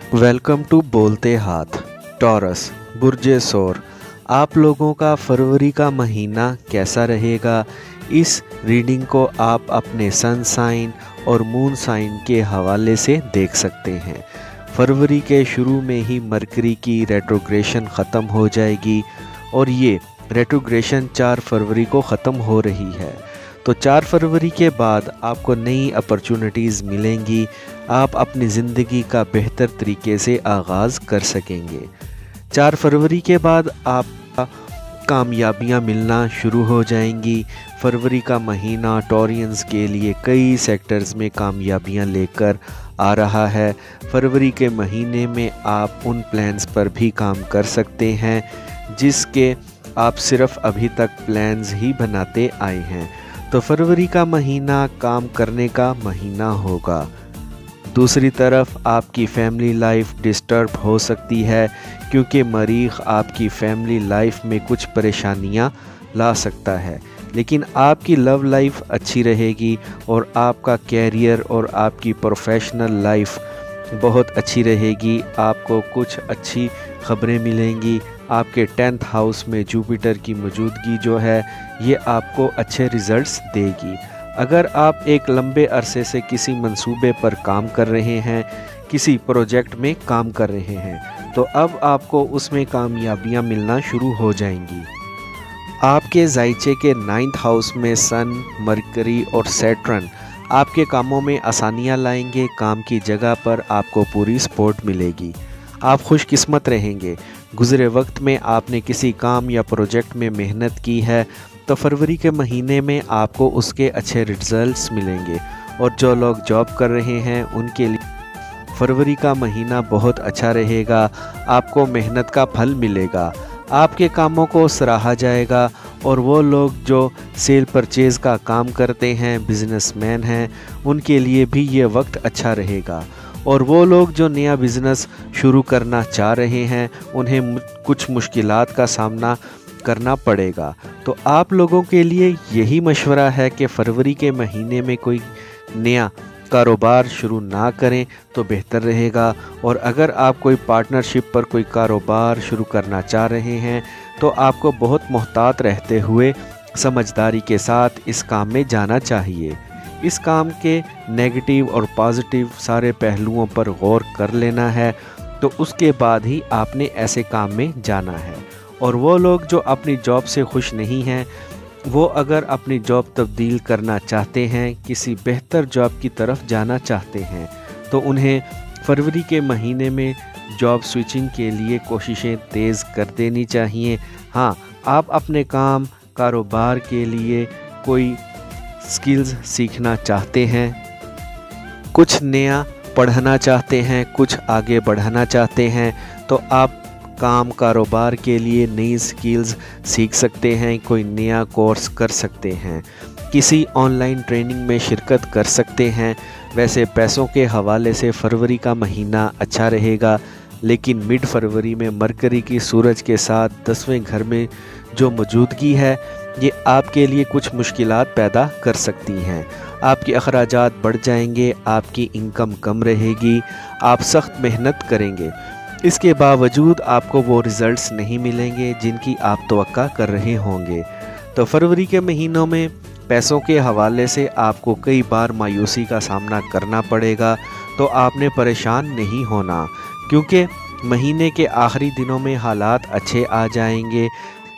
Welcome to बोलते हाथ। Taurus Burje सौर, आप लोगों का फरवरी का महीना कैसा रहेगा? इस रीडिंग को आप अपने सन साइन और मून साइन के हवाले से देख सकते हैं। फरवरी के शुरू में ही मरकरी की रेट्रोग्रेशन ख़त्म हो जाएगी और ये रेट्रोग्रेशन 4 फरवरी को ख़त्म हो रही है। तो 4 फरवरी के बाद आपको नई अपॉर्चुनिटीज़ मिलेंगी, आप अपनी ज़िंदगी का बेहतर तरीके से आगाज़ कर सकेंगे। 4 फरवरी के बाद आपका कामयाबियां मिलना शुरू हो जाएंगी। फरवरी का महीना टॉरियंस के लिए कई सेक्टर्स में कामयाबियां लेकर आ रहा है। फरवरी के महीने में आप उन प्लान्स पर भी काम कर सकते हैं जिसके आप सिर्फ अभी तक प्लान्स ही बनाते आए हैं। तो फरवरी का महीना काम करने का महीना होगा। दूसरी तरफ आपकी फैमिली लाइफ डिस्टर्ब हो सकती है क्योंकि मरीख आपकी फैमिली लाइफ में कुछ परेशानियां ला सकता है, लेकिन आपकी लव लाइफ अच्छी रहेगी और आपका कैरियर और आपकी प्रोफेशनल लाइफ बहुत अच्छी रहेगी। आपको कुछ अच्छी खबरें मिलेंगी। आपके 10th हाउस में जुपिटर की मौजूदगी जो है ये आपको अच्छे रिज़ल्ट्स देगी। अगर आप एक लंबे अरसे से किसी मंसूबे पर काम कर रहे हैं, किसी प्रोजेक्ट में काम कर रहे हैं, तो अब आपको उसमें कामयाबियां मिलना शुरू हो जाएंगी। आपके जायचे के 9th हाउस में सन, मरकरी और सैटर्न आपके कामों में आसानियां लाएंगे। काम की जगह पर आपको पूरी सपोर्ट मिलेगी। आप खुशकिस्मत रहेंगे। गुज़रे वक्त में आपने किसी काम या प्रोजेक्ट में मेहनत की है तो फरवरी के महीने में आपको उसके अच्छे रिजल्ट्स मिलेंगे। और जो लोग जॉब कर रहे हैं उनके लिए फरवरी का महीना बहुत अच्छा रहेगा। आपको मेहनत का फल मिलेगा, आपके कामों को सराहा जाएगा। और वो लोग जो सेल परचेज़ का काम करते हैं, बिजनेसमैन हैं, उनके लिए भी ये वक्त अच्छा रहेगा। और वो लोग जो नया बिज़नेस शुरू करना चाह रहे हैं उन्हें कुछ मुश्किलात का सामना करना पड़ेगा। तो आप लोगों के लिए यही मशवरा है कि फरवरी के महीने में कोई नया कारोबार शुरू ना करें तो बेहतर रहेगा। और अगर आप कोई पार्टनरशिप पर कोई कारोबार शुरू करना चाह रहे हैं तो आपको बहुत मोहतात रहते हुए समझदारी के साथ इस काम में जाना चाहिए। इस काम के नेगेटिव और पॉजिटिव सारे पहलुओं पर गौर कर लेना है, तो उसके बाद ही आपने ऐसे काम में जाना है। और वो लोग जो अपनी जॉब से खुश नहीं हैं, वो अगर अपनी जॉब तब्दील करना चाहते हैं, किसी बेहतर जॉब की तरफ जाना चाहते हैं, तो उन्हें फरवरी के महीने में जॉब स्विचिंग के लिए कोशिशें तेज़ कर देनी चाहिए। हाँ, आप अपने काम कारोबार के लिए कोई स्किल्स सीखना चाहते हैं, कुछ नया पढ़ना चाहते हैं, कुछ आगे बढ़ाना चाहते हैं, तो आप काम कारोबार के लिए नई स्किल्स सीख सकते हैं, कोई नया कोर्स कर सकते हैं, किसी ऑनलाइन ट्रेनिंग में शिरकत कर सकते हैं। वैसे पैसों के हवाले से फरवरी का महीना अच्छा रहेगा, लेकिन मिड फरवरी में मरकरी की सूरज के साथ 10वें घर में जो मौजूदगी है ये आपके लिए कुछ मुश्किलात पैदा कर सकती हैं। आपके अखराजात बढ़ जाएंगे, आपकी इनकम कम रहेगी, आप सख्त मेहनत करेंगे, इसके बावजूद आपको वो रिज़ल्ट्स नहीं मिलेंगे जिनकी आप तवक्का कर रहे होंगे। तो फरवरी के महीनों में पैसों के हवाले से आपको कई बार मायूसी का सामना करना पड़ेगा, तो आपने परेशान नहीं होना क्योंकि महीने के आखिरी दिनों में हालात अच्छे आ जाएंगे।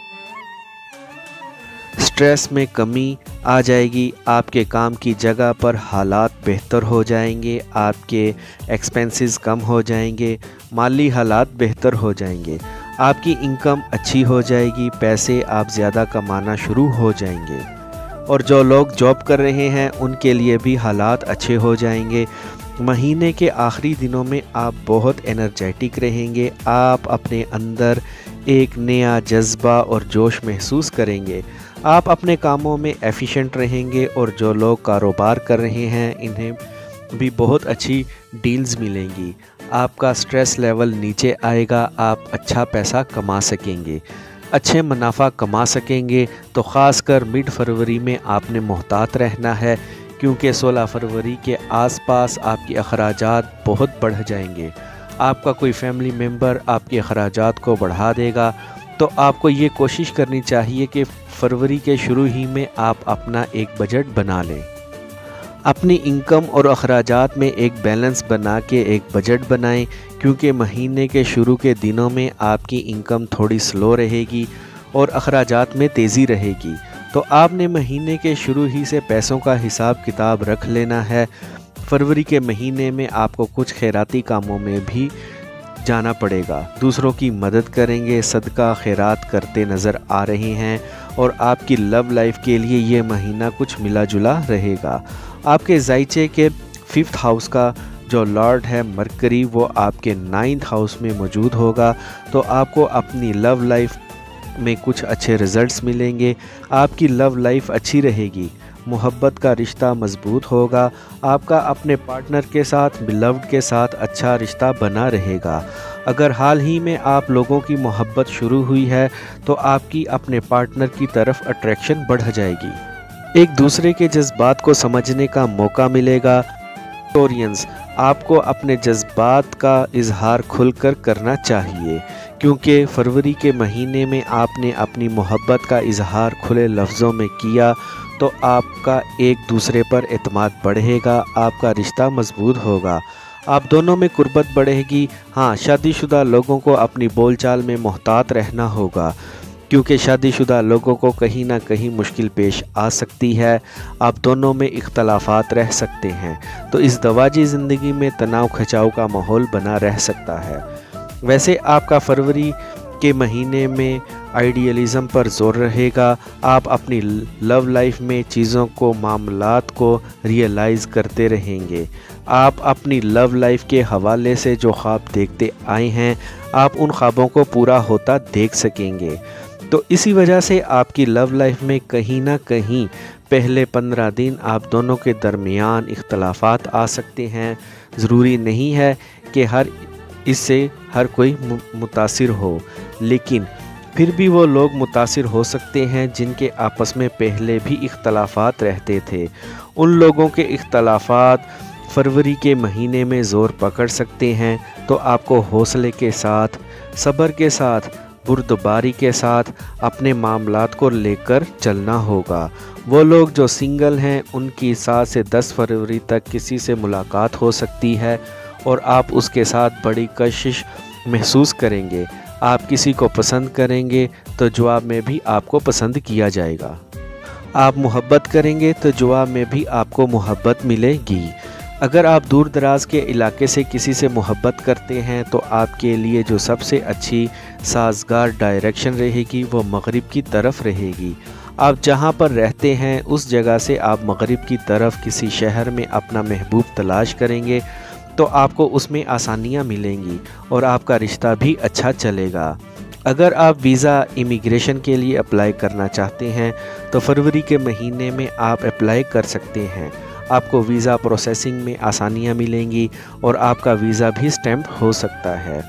स्ट्रेस में कमी आ जाएगी, आपके काम की जगह पर हालात बेहतर हो जाएंगे, आपके एक्सपेंसेस कम हो जाएंगे, माली हालात बेहतर हो जाएंगे, आपकी इनकम अच्छी हो जाएगी, पैसे आप ज़्यादा कमाना शुरू हो जाएंगे। और जो लोग जॉब कर रहे हैं उनके लिए भी हालात अच्छे हो जाएंगे। महीने के आखिरी दिनों में आप बहुत एनर्जेटिक रहेंगे, आप अपने अंदर एक नया जज्बा और जोश महसूस करेंगे, आप अपने कामों में एफिशिएंट रहेंगे। और जो लोग कारोबार कर रहे हैं इन्हें भी बहुत अच्छी डील्स मिलेंगी, आपका स्ट्रेस लेवल नीचे आएगा, आप अच्छा पैसा कमा सकेंगे, अच्छे मुनाफा कमा सकेंगे। तो ख़ासकर मिड फरवरी में आपने मोहतात रहना है क्योंकि 16 फरवरी के आसपास आपके अखराजात बहुत बढ़ जाएंगे। آپ کا کوئی فیملی ممبر آپ کے اخراجات کو بڑھا دے گا، تو آپ کو یہ کوشش کرنی چاہیے کہ فروری کے شروع ہی میں آپ اپنا ایک بجٹ بنا لیں۔ اپنی انکم اور اخراجات میں ایک بیلنس بنا کے ایک بجٹ بنائیں، کیونکہ مہینے کے شروع کے دنوں میں آپ کی انکم تھوڑی سلو رہے گی اور اخراجات میں تیزی رہے گی، تو آپ نے مہینے کے شروع ہی سے پیسوں کا حساب کتاب رکھ لینا ہے۔ فروری کے مہینے میں آپ کو کچھ خیراتی کاموں میں بھی جانا پڑے گا، دوسروں کی مدد کریں گے، صدقہ خیرات کرتے نظر آ رہے ہیں، اور آپ کی لو لائف کے لیے یہ مہینہ کچھ ملا جلا رہے گا۔ آپ کے ذائچے کے 5th ہاؤس کا جو لارڈ ہے مرکری، وہ آپ کے 9th ہاؤس میں موجود ہوگا، تو آپ کو اپنی لو لائف میں کچھ اچھے رزلٹس ملیں گے، آپ کی لو لائف اچھی رہے گی، محبت کا رشتہ مضبوط ہوگا، آپ کا اپنے پارٹنر کے ساتھ، بیلوڈ کے ساتھ اچھا رشتہ بنا رہے گا۔ اگر حال ہی میں آپ لوگوں کی محبت شروع ہوئی ہے تو آپ کی اپنے پارٹنر کی طرف اٹریکشن بڑھ جائے گی، ایک دوسرے کے جذبات کو سمجھنے کا موقع ملے گا۔ ٹورینز، آپ کو اپنے جذبات کا اظہار کھل کر کرنا چاہیے، کیونکہ فروری کے مہینے میں آپ نے اپنی محبت کا اظہار کھلے لفظوں میں کیا تو آپ کا ایک دوسرے پر اعتماد بڑھے گا، آپ کا رشتہ مضبوط ہوگا، آپ دونوں میں قربت بڑھے گی۔ ہاں، شادی شدہ لوگوں کو اپنی بول چال میں محتاط رہنا ہوگا، کیونکہ شادی شدہ لوگوں کو کہیں نہ کہیں مشکل پیش آ سکتی ہے، آپ دونوں میں اختلافات رہ سکتے ہیں، تو اس ازدواجی زندگی میں تناؤ کھچاؤ کا ماحول بنا رہ سکتا ہے۔ ویسے آپ کا فروری کے مہینے میں آئیڈیالزم پر زور رہے گا، آپ اپنی لو لائف میں چیزوں کو، معاملات کو ریئلائز کرتے رہیں گے، آپ اپنی لو لائف کے حوالے سے جو خواب دیکھتے آئے ہیں، آپ ان خوابوں کو پورا ہوتا دیکھ سکیں گے، تو اسی وجہ سے آپ کی لو لائف میں کہیں نہ کہیں پہلے 15 دن آپ دونوں کے درمیان اختلافات آ سکتے ہیں۔ ضروری نہیں ہے کہ اس سے ہر کوئی متاثر ہو، لیکن پھر بھی وہ لوگ متاثر ہو سکتے ہیں جن کے آپس میں پہلے بھی اختلافات رہتے تھے۔ ان لوگوں کے اختلافات فروری کے مہینے میں زور پکڑ سکتے ہیں، تو آپ کو حوصلے کے ساتھ، صبر کے ساتھ، بردباری کے ساتھ اپنے معاملات کو لے کر چلنا ہوگا۔ وہ لوگ جو سنگل ہیں، ان کی 7 سے 10 فروری تک کسی سے ملاقات ہو سکتی ہے اور آپ اس کے ساتھ بڑی کشش محسوس کریں گے۔ آپ کسی کو پسند کریں گے تو جواب میں بھی آپ کو پسند کیا جائے گا، آپ محبت کریں گے تو جواب میں بھی آپ کو محبت ملے گی۔ اگر آپ دور دراز کے علاقے سے کسی سے محبت کرتے ہیں تو آپ کے لیے جو سب سے اچھی سازگار ڈائریکشن رہے گی وہ مغرب کی طرف رہے گی۔ آپ جہاں پر رہتے ہیں اس جگہ سے آپ مغرب کی طرف کسی شہر میں اپنا محبوب تلاش کریں گے تو آپ کو اس میں آسانیاں ملیں گی اور آپ کا رشتہ بھی اچھا چلے گا۔ اگر آپ ویزا امیگریشن کے لیے اپلائی کرنا چاہتے ہیں تو فروری کے مہینے میں آپ اپلائی کر سکتے ہیں، آپ کو ویزا پروسیسنگ میں آسانیاں ملیں گی اور آپ کا ویزا بھی سٹیمپ ہو سکتا ہے۔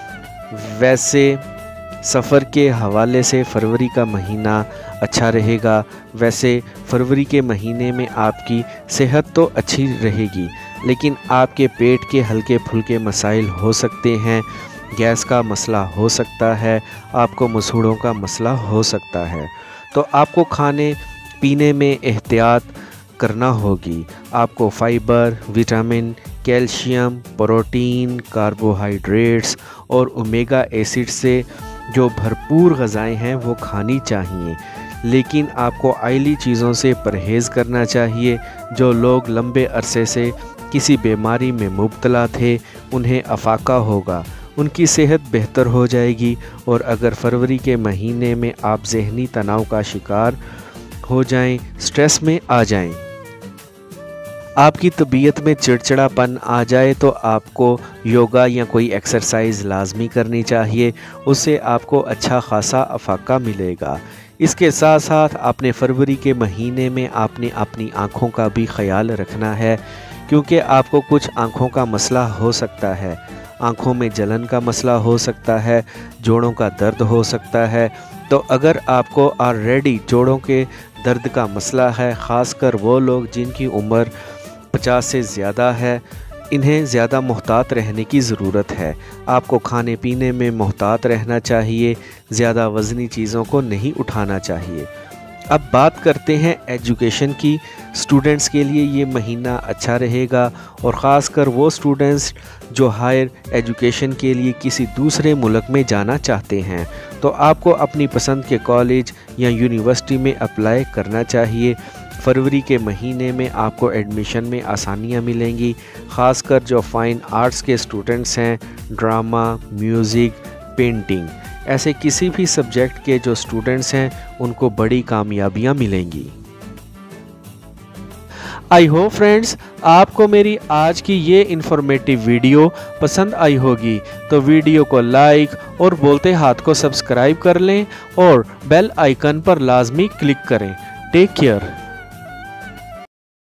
ویسے سفر کے حوالے سے فروری کا مہینہ اچھا رہے گا۔ ویسے فروری کے مہینے میں آپ کی صحت تو اچھی رہے گی، لیکن آپ کے پیٹ کے ہلکے پھلکے مسائل ہو سکتے ہیں، گیس کا مسئلہ ہو سکتا ہے، آپ کو مسوڑوں کا مسئلہ ہو سکتا ہے، تو آپ کو کھانے پینے میں احتیاط کرنا ہوگی۔ آپ کو fibre, vitamin, calcium, protein, carbohydrates اور اومیگا ایسڈ سے جو بھرپور غذائیں ہیں وہ کھانی چاہیے، لیکن آپ کو آئلی چیزوں سے پرہیز کرنا چاہیے۔ جو لوگ لمبے عرصے سے کسی بیماری میں مبتلا تھے انہیں افاقہ ہوگا، ان کی صحت بہتر ہو جائے گی، اور اگر فروری کے مہینے میں آپ ذہنی تناؤ کا شکار ہو جائیں، سٹریس میں آ جائیں، آپ کی طبیعت میں چڑچڑا پن آ جائے تو آپ کو یوگا یا کوئی ایکسرسائز لازمی کرنی چاہیے، اس سے آپ کو اچھا خاصا افاقہ ملے گا۔ اس کے ساتھ ساتھ اپنے فروری کے مہینے میں آپ نے اپنی آنکھوں کا بھی خیال رکھنا ہے، کیونکہ آپ کو کچھ آنکھوں کا مسئلہ ہو سکتا ہے، آنکھوں میں جلن کا مسئلہ ہو سکتا ہے، جوڑوں کا درد ہو سکتا ہے، تو اگر آپ کو آلریڈی جوڑوں کے درد کا مسئلہ ہے، خاص کر وہ لوگ جن کی عمر 50 سے زیادہ ہے، انہیں زیادہ محتاط رہنے کی ضرورت ہے۔ آپ کو کھانے پینے میں محتاط رہنا چاہیے، زیادہ وزنی چیزوں کو نہیں اٹھانا چاہیے۔ اب بات کرتے ہیں ایجوکیشن کی۔ اسٹوڈنٹس کے لیے یہ مہینہ اچھا رہے گا، اور خاص کر وہ اسٹوڈنٹس جو ہائر ایجوکیشن کے لیے کسی دوسرے ملک میں جانا چاہتے ہیں، تو آپ کو اپنی پسند کے کالج یا یونیورسٹی میں اپلائی کرنا چاہیے۔ فروری کے مہینے میں آپ کو ایڈمیشن میں آسانیاں ملیں گی، خاص کر جو فائن آرٹس کے اسٹوڈنٹس ہیں، ڈرامہ، میوزک، پینٹنگ، ایسے کسی بھی سبجیکٹ کے جو اسٹوڈنٹس ہیں ان کو بڑی کامیابیاں ملیں گی۔ آئی ہوپ فرینڈز آپ کو میری آج کی یہ انفارمیٹیو ویڈیو پسند آئی ہوگی، تو ویڈیو کو لائک اور بولتے ہاتھ کو سبسکرائب کر لیں اور بیل آئیکن پر لازمی کلک کریں۔ Take care.